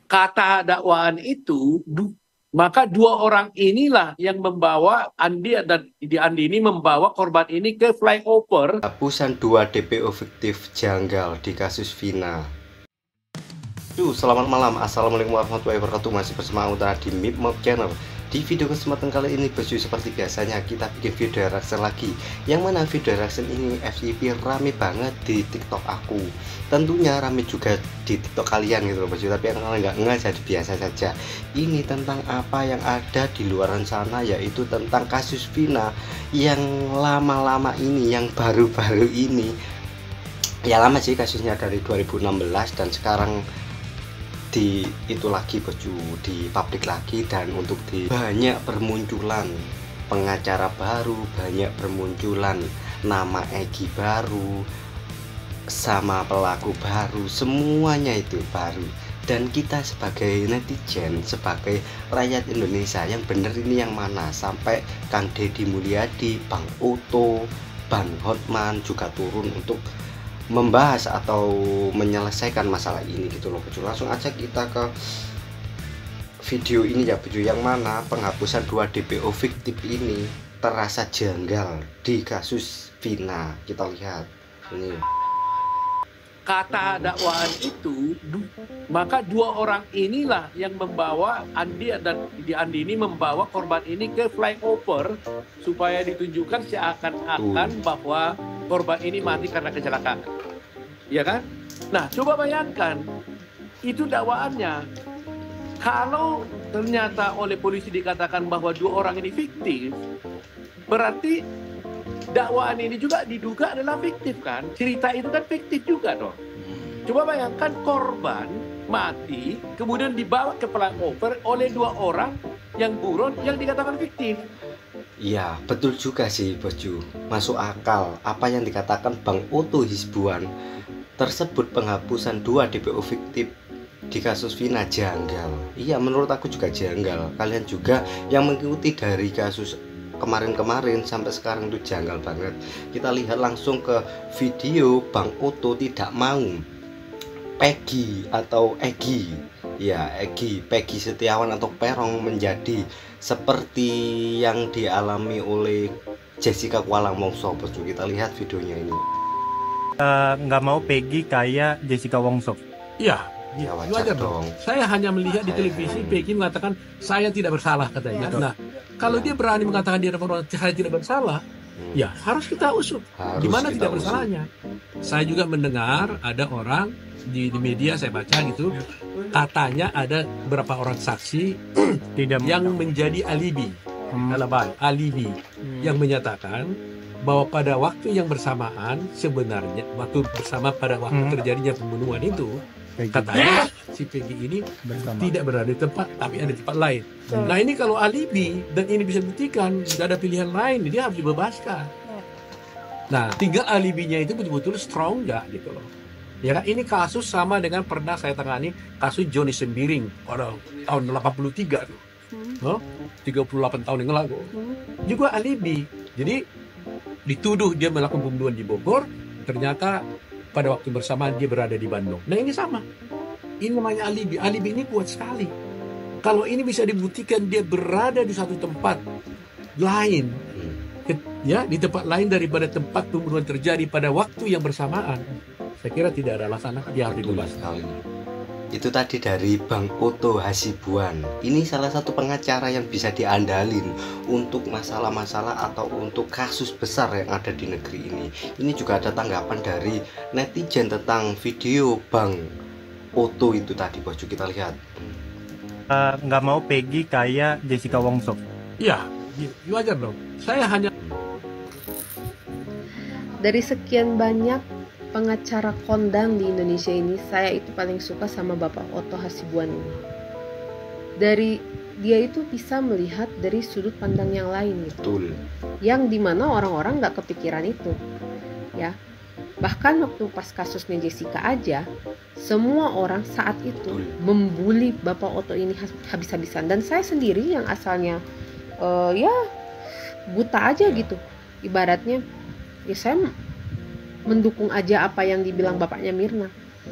kata dakwaan itu, maka dua orang inilah yang membawa Andi ini membawa korban ini ke flyover. Penghapusan 2 DPO fiktif janggal di kasus Vina. Selamat malam, assalamualaikum warahmatullahi wabarakatuh. Masih bersama Utara di MIP Mob Channel. Di video kesempatan kali ini bosku, seperti biasanya kita bikin video reaction lagi. Yang mana video reaction ini FYP rame banget di TikTok aku. Tentunya rame juga di TikTok kalian gitu loh bosku. Tapi yang kalian nggak ngeh jadi biasa saja. Ini tentang apa yang ada di luaran sana, yaitu tentang kasus Vina yang lama-lama ini, yang baru-baru ini. Ya lama sih kasusnya, dari 2016 dan sekarang itu lagi bosku, di publik lagi, dan untuk di banyak bermunculan pengacara baru, banyak bermunculan nama Egy baru sama pelaku baru, semuanya itu baru. Dan kita sebagai netizen, sebagai rakyat Indonesia, yang bener ini yang mana? Sampai Kang Deddy Mulyadi, Bang Oto, Bang Hotman juga turun untuk membahas atau menyelesaikan masalah ini gitu loh bosku. Langsung aja kita ke video ini ya bosku, yang mana penghapusan 2 DPO fiktif ini terasa janggal di kasus Vina. Kita lihat ini. Kata dakwaan itu, maka dua orang inilah yang membawa Andi ini membawa korban ini ke flyover supaya ditunjukkan seakan-akan bahwa korban ini mati karena kecelakaan. Ya kan? Nah, coba bayangkan, itu dakwaannya. Kalau ternyata oleh polisi dikatakan bahwa dua orang ini fiktif, berarti dakwaan ini juga diduga adalah fiktif kan? Cerita itu kan fiktif juga dong. Coba bayangkan, korban mati kemudian dibawa ke flyover oleh dua orang yang buron yang dikatakan fiktif. Iya, betul juga sih bosku. Masuk akal apa yang dikatakan Bang Oto Hizbuan tersebut, penghapusan 2 DPO fiktif di kasus Vina janggal. Iya, menurut aku juga janggal. Kalian juga yang mengikuti dari kasus kemarin-kemarin sampai sekarang itu janggal banget. Kita lihat langsung ke video Bang Oto tidak mau Peggy atau Egy, ya Peggy Setiawan atau Peron menjadi seperti yang dialami oleh Jessica Kuala Wongso. Kita lihat videonya ini. Nggak mau Peggy kayak Jessica Wongso. Iya, ya wajar dong. Saya hanya melihat di televisi Peggy mengatakan saya tidak bersalah katanya. Nah, kalau dia berani mengatakan dia saya tidak bersalah, ya harus kita usut. Gimana tidak bersalahnya? Saya juga mendengar ada orang di media, saya baca gitu, katanya ada beberapa orang saksi yang menjadi alibi, yang menyatakan bahwa pada waktu yang bersamaan, sebenarnya pada waktu terjadinya pembunuhan itu, katanya si Peggy ini tidak berada di tempat, tapi ada di tempat lain. Nah ini kalau alibi dan ini bisa dibuktikan, tidak ada pilihan lain, dia harus dibebaskan. Nah tinggal alibinya itu betul-betul strong nggak gitu loh. Ya kan, ini kasus sama dengan pernah saya tangani kasus Johnny Sembiring pada tahun 83 tuh. 38 tahun yang lalu. Juga alibi. Jadi dituduh dia melakukan pembunuhan di Bogor, ternyata pada waktu bersamaan dia berada di Bandung. Nah ini sama. Ini namanya alibi. Alibi ini kuat sekali. Kalau ini bisa dibuktikan dia berada di satu tempat lain, ya, di tempat lain daripada tempat pembunuhan terjadi pada waktu yang bersamaan, saya kira tidak ada alasan dia harus dibebaskan. Itu tadi dari Bang Oto Hasibuan. Ini salah satu pengacara yang bisa diandalin untuk masalah-masalah atau untuk kasus besar yang ada di negeri ini. Ini juga ada tanggapan dari netizen tentang video Bang Oto itu tadi bosku. Kita lihat. Nggak mau Peggy kayak Jessica Wongso. Iya, wajar dong. Saya hanya dari sekian banyak pengacara kondang di Indonesia ini, saya itu paling suka sama Bapak Oto Hasibuan ini. Dia itu bisa melihat dari sudut pandang yang lain gitu. Betul. Yang dimana orang-orang nggak kepikiran itu, ya. Bahkan waktu pas kasusnya Jessica aja, semua orang saat itu membuli Bapak Oto ini habis-habisan. Dan saya sendiri yang asalnya ya buta aja gitu, ibaratnya ya saya mendukung aja apa yang dibilang bapaknya Mirna.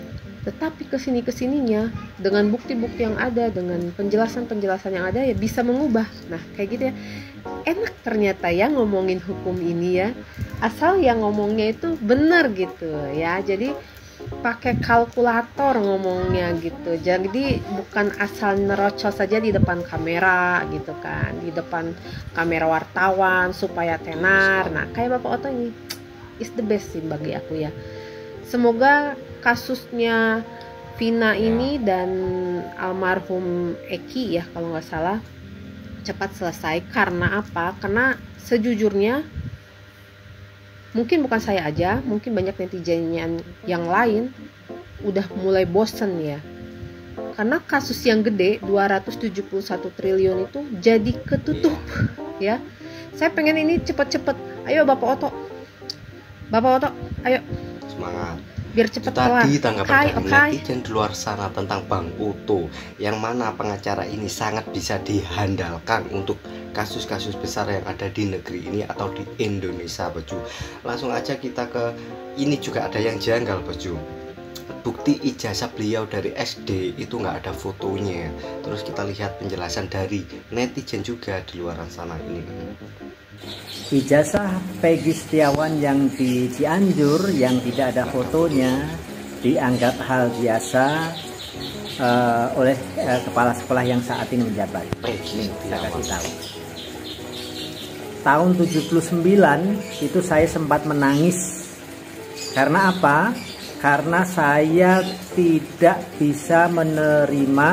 Tetapi kesininya dengan bukti-bukti yang ada, dengan penjelasan-penjelasan yang ada, ya bisa mengubah. Nah kayak gitu ya, enak ternyata ya ngomongin hukum ini ya, asal yang ngomongnya itu benar gitu ya. Jadi pakai kalkulator ngomongnya gitu, jadi bukan asal nerocos saja di depan kamera gitu kan, di depan kamera wartawan supaya tenar. Nah kayak Bapak Oto ini is the best sih bagi aku ya. Semoga kasusnya Vina ini dan almarhum Eki ya kalau nggak salah cepat selesai. Karena apa? Karena sejujurnya mungkin bukan saya aja, mungkin banyak netizen yang lain udah mulai bosen ya. Karena kasus yang gede 271 triliun itu jadi ketutup ya. Saya pengen ini cepet-cepet. Ayo Bapak Oto, ayo semangat. Biar cepet kelar. Tadi tanggapan dari netizen di luar sana tentang Bang Oto, yang mana pengacara ini sangat bisa dihandalkan untuk kasus-kasus besar yang ada di negeri ini atau di Indonesia, Baju. Langsung aja kita ke ini, juga ada yang janggal, Baju. Bukti ijazah beliau dari SD itu nggak ada fotonya. Terus kita lihat penjelasan dari netizen juga di luar sana ini. Ijazah Peggy Setiawan yang di Cianjur yang tidak ada fotonya dianggap hal biasa oleh kepala sekolah yang saat ini menjabat. Peggy Setiawan. Tahun 79 itu saya sempat menangis. Karena apa? Karena saya tidak bisa menerima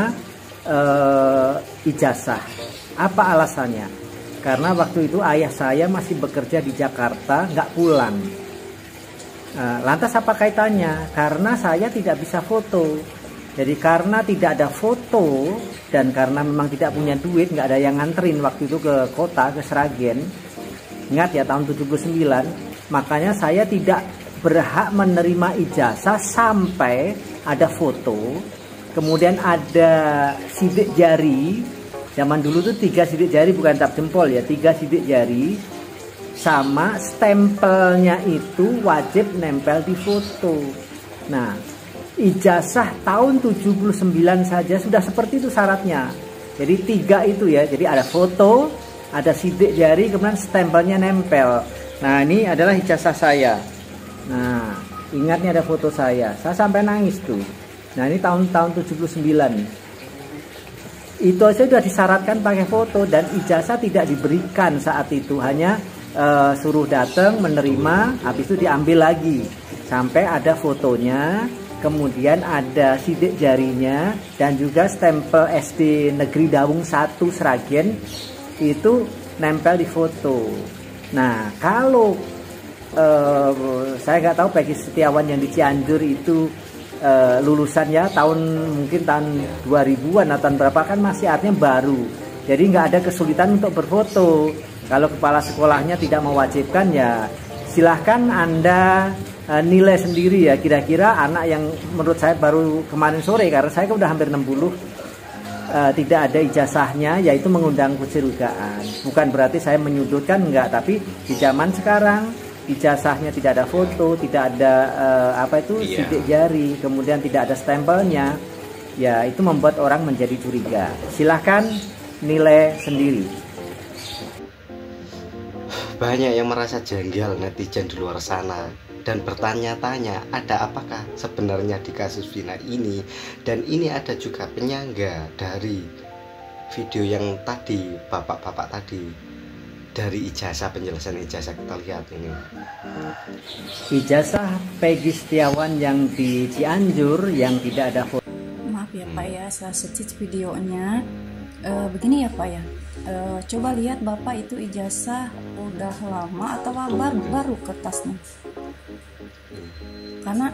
ijazah. Apa alasannya? Karena waktu itu ayah saya masih bekerja di Jakarta, nggak pulang. Lantas apa kaitannya? Karena saya tidak bisa foto. Jadi karena tidak ada foto dan karena memang tidak punya duit, nggak ada yang nganterin waktu itu ke kota, ke Sragen. Ingat ya, tahun 79. Makanya saya tidak berhak menerima ijazah sampai ada foto. Kemudian ada sidik jari. Zaman dulu tuh 3 sidik jari, bukan tap jempol ya, 3 sidik jari. Sama stempelnya itu wajib nempel di foto. Nah, ijazah tahun 79 saja sudah seperti itu syaratnya. Jadi 3 itu ya, jadi ada foto, ada sidik jari, kemudian stempelnya nempel. Nah ini adalah ijazah saya. Nah ingat nih ada foto saya sampai nangis tuh. Nah ini tahun 79. Itu aja sudah disyaratkan pakai foto dan ijazah tidak diberikan saat itu, hanya suruh datang menerima, habis itu diambil lagi sampai ada fotonya, kemudian ada sidik jarinya dan juga stempel SD Negeri Dawung 1 Sragen itu nempel di foto. Nah kalau saya nggak tahu Peggy Setiawan yang di Cianjur itu lulusannya mungkin tahun 2000-an atau tahun berapa, kan masih artinya baru, jadi nggak ada kesulitan untuk berfoto. Kalau kepala sekolahnya tidak mewajibkan, ya silahkan Anda nilai sendiri ya, kira-kira anak yang menurut saya baru kemarin sore, karena saya kan udah hampir 60 tidak ada ijazahnya, yaitu mengundang kecurigaan. Bukan berarti saya menyudutkan, enggak, tapi di zaman sekarang ijazahnya tidak ada foto, tidak ada sidik jari, kemudian tidak ada stempelnya, ya itu membuat orang menjadi curiga. Silahkan nilai sendiri. Banyak yang merasa janggal netizen di luar sana dan bertanya-tanya ada apakah sebenarnya di kasus Vina ini. Dan ini ada juga penyangga dari video yang tadi, bapak-bapak tadi, dari ijazah, penjelasan ijazah, kita lihat ini. Ijazah Peggy Setiawan yang di Cianjur yang tidak ada foto. Maaf ya Pak ya, saya search videonya. Begini ya Pak ya, coba lihat Bapak itu ijazah udah lama atau baru kertasnya. Karena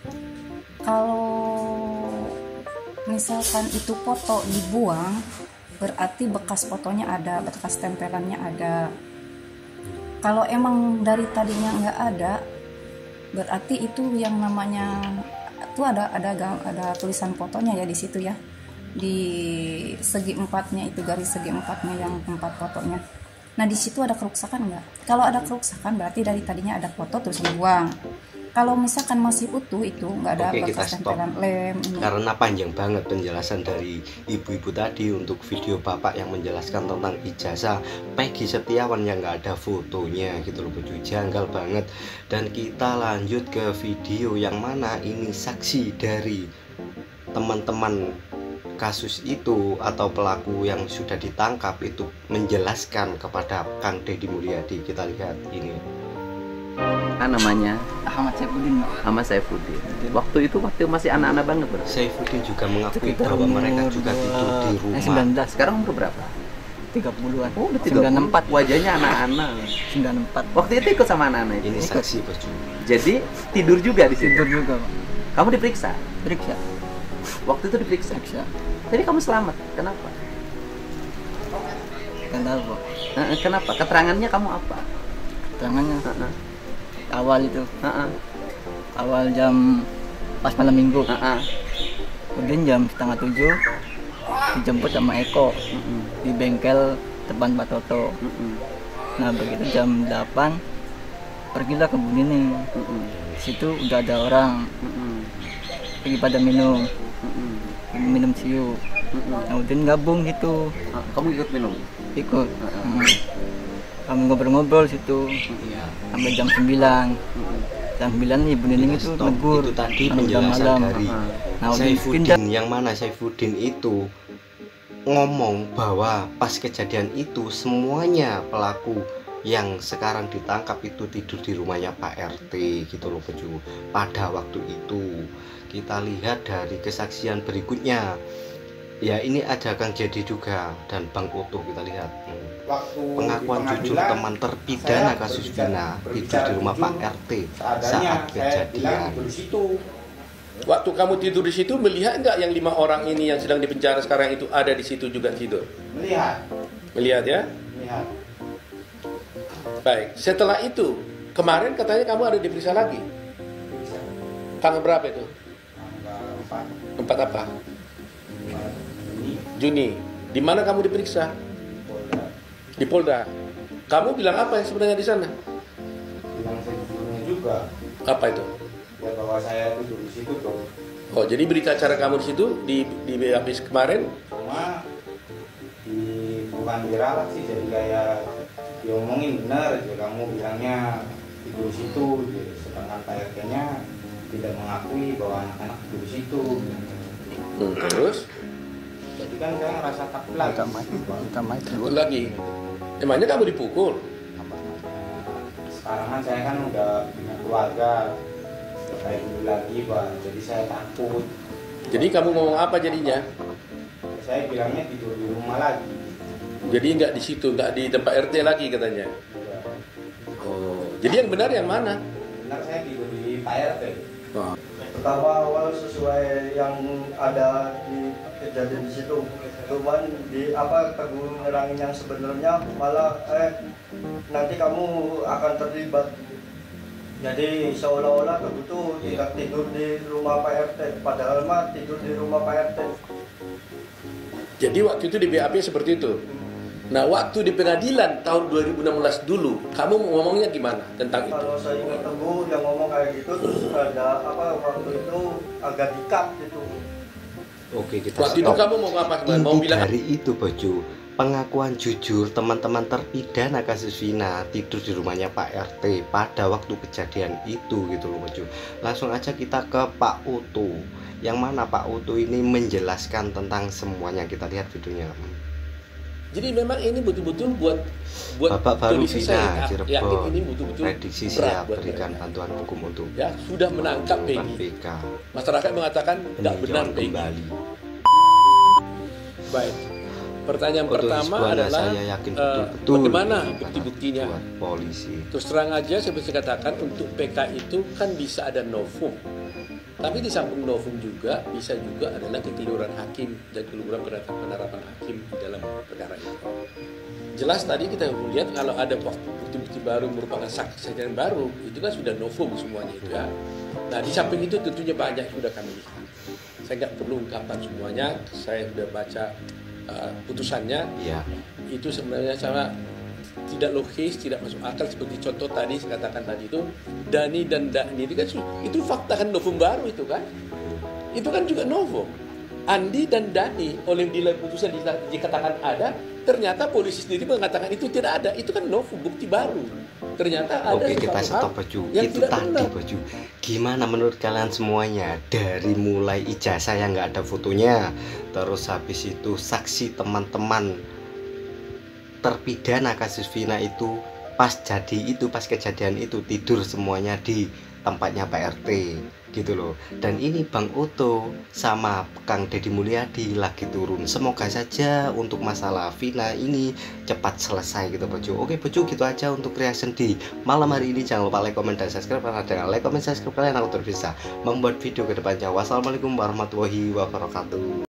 kalau misalkan itu foto dibuang, berarti bekas fotonya ada, bekas tempelannya ada. Kalau emang dari tadinya nggak ada, berarti itu yang namanya itu ada tulisan fotonya ya di situ ya, di segi empatnya itu, garis segi empatnya yang tempat fotonya. Nah di situ ada kerusakan nggak? Kalau ada kerusakan berarti dari tadinya ada foto terus dibuang. Kalau misalkan masih utuh itu nggak ada Oke, kita bekas stop. tempelan lem ini. Karena panjang banget penjelasan dari ibu-ibu tadi untuk video bapak yang menjelaskan tentang ijazah Peggy Setiawan yang nggak ada fotonya gitu loh Bojo, janggal banget. Dan kita lanjut ke video yang mana ini saksi dari teman-teman kasus itu atau pelaku yang sudah ditangkap itu menjelaskan kepada Kang Deddy Mulyadi. Kita lihat ini. Namanya Ahmad Saifuddin. Ahmad Saifuddin. Waktu itu masih anak-anak banget, Bro. Saifuddin juga mengakui Sekitar bahwa umur, mereka juga tidur di rumah. 19, Sekarang umur berapa? 30-an. Oh, udah 94. Wajahnya anak-anak. 94. Waktu itu ikut sama anak-anak itu. Ini saksi Bojo. Jadi tidur juga di situ. Tidur juga, Pak. Kamu diperiksa. Periksa. Waktu itu diperiksa. Periksa. Jadi kamu selamat. Kenapa? Kan tahu, Pak. Kenapa? Keterangannya kamu apa? Tangannya Heeh. awal itu. Heeh. Awal jam pas malam minggu. Heeh. Kemudian jam setengah 7 dijemput sama Eko di bengkel depan Pak Toto. Nah begitu jam 8 pergilah ke Bunini. Situ udah ada orang pergi pada minum siu. Kemudian gabung gitu, Kamu ikut minum? ikut. Kami ngobrol-ngobrol situ sampai jam 9. Jam 9 Ibu Nining itu Stop. negur. Itu tadi Kan udah penjelasan malam. dari Nah, udah Saifuddin, yang mana Saifuddin itu ngomong bahwa pas kejadian itu semuanya pelaku yang sekarang ditangkap itu tidur di rumahnya Pak RT gitu loh Bojo. Pada waktu itu kita lihat dari kesaksian berikutnya ya, ini ada Kang Jadi juga dan Bang Utuh. Kita lihat pengakuan jujur teman terpidana kasus Vina tidur di rumah Pak RT saat kejadian. Waktu kamu tidur di situ, melihat nggak yang 5 orang ini yang sedang dipenjara sekarang itu ada di situ juga tidur? Melihat ya? Baik, setelah itu kemarin katanya kamu ada diperiksa lagi. Tanggal berapa itu? 4 apa? Juni. Di mana kamu diperiksa? Di Polda. Kamu bilang apa yang sebenarnya di sana? Bilang sejujurnya juga. Apa itu? Ya bahwa saya tidur di situ tuh. Oh, jadi berita acara kamu di situ di habis kemarin? Cuma bukan diralat sih, jadi kayak diomongin benar aja, kamu bilangnya tidur di situ, sedangkan Pak RT-nya tidak mengakui bahwa anak-anak tidur di situ. Terus? Jadi kan saya ngerasa takut lagi. Takut lagi. Emangnya kamu dipukul? Sekarang kan saya kan udah punya keluarga, udah kayak dulu lagi Pak, jadi saya takut. Jadi kamu ngomong apa jadinya? Saya bilangnya tidur di rumah lagi. Jadi nggak di situ, nggak di tempat RT lagi katanya. Ya. Oh, jadi yang benar yang mana? Benar saya tidur di Pak RT. Oh. Pertama awal sesuai yang ada di kejadian di situ, cuman di apa Teguh nerangin yang sebenarnya malah nanti kamu akan terlibat. Jadi seolah-olah Teguh tuh tidak tidur di rumah Pak RT, padahal mah tidur di rumah Pak RT. Jadi waktu itu di BAP seperti itu. Nah, waktu di pengadilan tahun 2016 dulu, kamu ngomongnya gimana tentang itu? Kalau saya ingat Teguh yang ngomong kayak gitu, terus ada apa waktu itu agak dikat gitu. Oke, kita Waktu itu stop. kamu mau apa? Mau Inti bilang dari itu Bojo, pengakuan jujur teman-teman terpidana kasus Vina tidur di rumahnya Pak RT pada waktu kejadian itu gitu loh Bojo. Langsung aja kita ke Pak Utu, yang mana Pak Utu ini menjelaskan tentang semuanya. Kita lihat videonya. Jadi memang ini betul-betul buat Bapak baru polisi Vina saya yakin Cirebon, ini betul-betul prediksi berat siap buat berikan mereka. bantuan hukum untuk Ya sudah menangkap Peggy. BK. Masyarakat mengatakan tidak benar Peninjauan Peggy. kembali. Baik. Pertanyaan Untuk pertama Hizbullah, adalah saya yakin betul-betul bagaimana ini bukti-buktinya? buat polisi. Terus terang aja saya bisa katakan untuk PK itu kan bisa ada novum. Tapi di samping novum juga bisa juga adalah kekeliruan hakim dan kekeliruan penerapan hakim di dalam perkara itu. Jelas tadi kita lihat kalau ada bukti-bukti baru merupakan saksi yang baru, itu kan sudah novum semuanya itu ya. Nah di samping itu tentunya banyak sudah kami lihat. Saya nggak perlu ungkapkan semuanya, saya sudah baca putusannya. Iya. Itu sebenarnya sama tidak logis, tidak masuk akal. Seperti contoh tadi saya katakan tadi itu Dani dan Dani itu kan itu fakta kan novum baru itu kan juga novum. Andi dan Dani oleh nilai putusan dikatakan ada, ternyata polisi sendiri mengatakan itu tidak ada. Itu kan novum, bukti baru. Ternyata ada. Oke, kita stop Baju. Itu tadi Baju. Gimana menurut kalian semuanya? Dari mulai ijazah yang nggak ada fotonya, terus habis itu saksi teman-teman terpidana kasus Vina itu pas kejadian itu tidur semuanya di tempatnya Pak RT gitu loh. Dan ini Bang Oto sama Kang Deddy Mulyadi lagi turun. Semoga saja untuk masalah Vina ini cepat selesai gitu Bojo. Oke Bojo, gitu aja untuk reaction di malam hari ini. Jangan lupa like, comment, dan subscribe. Karena dengan like, comment, subscribe kalian aku terus bisa membuat video ke depannya. Wassalamualaikum warahmatullahi wabarakatuh.